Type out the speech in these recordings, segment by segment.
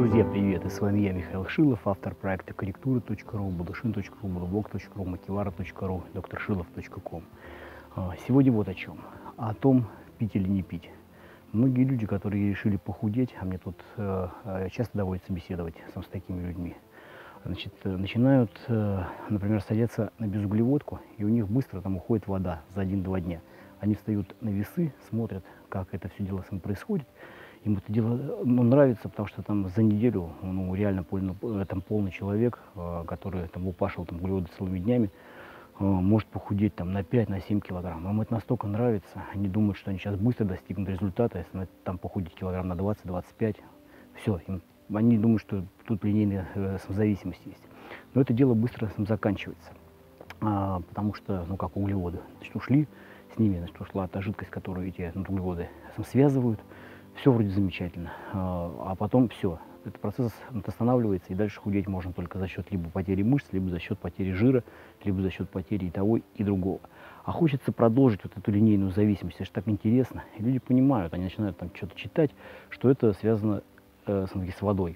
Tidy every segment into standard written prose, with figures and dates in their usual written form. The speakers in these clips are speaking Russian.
Друзья, привет! И с вами я, Михаил Шилов, автор проекта корректура.ру, будушин.ру, будублог.ру, макивара.ру, докторшилов.ком. Сегодня вот о чем. О том, пить или не пить. Многие люди, которые решили похудеть, а мне тут часто доводится беседовать с такими людьми, начинают, например, садиться на безуглеводку, и у них быстро там уходит вода за 1-2 дня. Они встают на весы, смотрят, как это все дело с ним происходит. Им это дело нравится, потому что там за неделю реально полный человек, который там упашил там углеводы целыми днями, может похудеть там на 5-7 килограмм. Им это настолько нравится, они думают, что они сейчас быстро достигнут результата, если там похудеть килограмм на 20-25, все, они думают, что тут линейная зависимость есть. Но это дело быстро заканчивается, потому что, как углеводы, ушли с ними, ушла та жидкость, которую эти углеводы связывают. Все вроде замечательно, а потом все, этот процесс останавливается, и дальше худеть можно только за счет либо потери мышц, либо за счет потери жира, либо за счет потери и того, и другого. А хочется продолжить вот эту линейную зависимость, это же так интересно. И люди понимают, они начинают там что-то читать, что это связано с водой.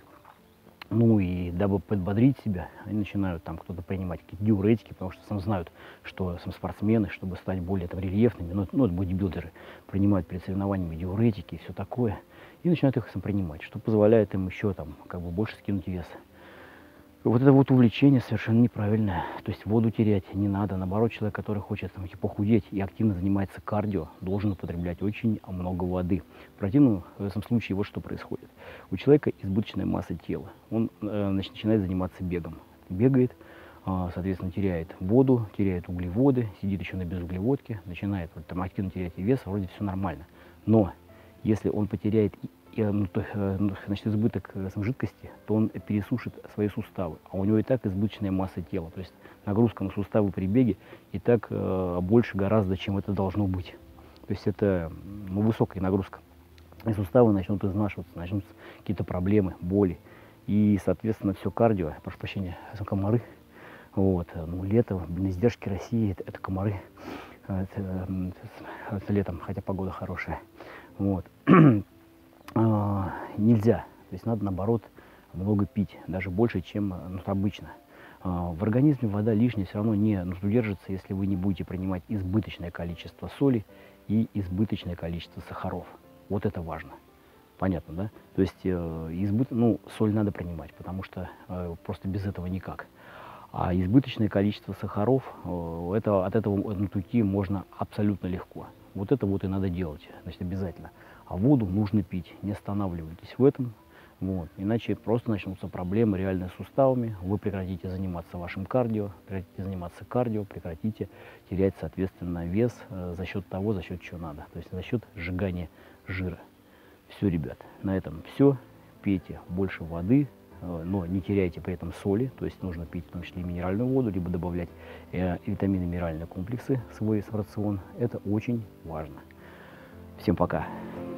И дабы подбодрить себя, они начинают там кто-то принимать какие-то диуретики, потому что знают, что спортсмены, чтобы стать более рельефными, бодибилдеры, принимают перед соревнованиями диуретики и все такое, и начинают их принимать, что позволяет им еще больше скинуть вес. Вот это вот увлечение совершенно неправильное. То есть воду терять не надо. Наоборот, человек, который хочет похудеть и активно занимается кардио, должен употреблять очень много воды. В противном случае вот что происходит. У человека избыточная масса тела. Он начинает заниматься бегом. Бегает, соответственно, теряет воду, теряет углеводы, сидит еще на безуглеводке, начинает активно терять вес, вроде все нормально. Но если он потеряет избыток жидкости, то он пересушит свои суставы, а у него и так избыточная масса тела, то есть нагрузка на суставы при беге и так больше гораздо, чем это должно быть. То есть это высокая нагрузка, и суставы начнут изнашиваться, начнутся какие-то проблемы, боли, и, соответственно, все кардио, прошу прощения, комары, лето, издержки России, это комары, это летом, хотя погода хорошая, нельзя, то есть надо, наоборот, много пить, даже больше, чем обычно. В организме вода лишняя все равно не удержится, если вы не будете принимать избыточное количество соли и избыточное количество сахаров. Вот это важно. Понятно, да? То есть соль надо принимать, потому что просто без этого никак. А избыточное количество сахаров, от этого уйти можно абсолютно легко. Вот это и надо делать, обязательно. А воду нужно пить, не останавливайтесь в этом, иначе просто начнутся проблемы реально с суставами, вы прекратите заниматься вашим кардио, прекратите терять, соответственно, вес за счет того, за счет чего надо, то есть за счет сжигания жира. Все, ребят, на этом все, пейте больше воды, но не теряйте при этом соли, то есть нужно пить в том числе и минеральную воду, либо добавлять витамины, минеральные комплексы в свой рацион, это очень важно. Всем пока!